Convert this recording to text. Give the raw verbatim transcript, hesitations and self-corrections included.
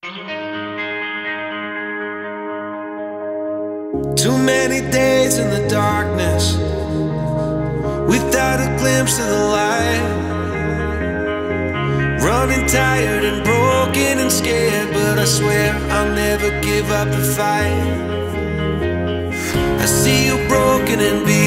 Too many days in the darkness without a glimpse of the light. Running tired and broken and scared, but I swear I'll never give up the fight. I see you broken and beat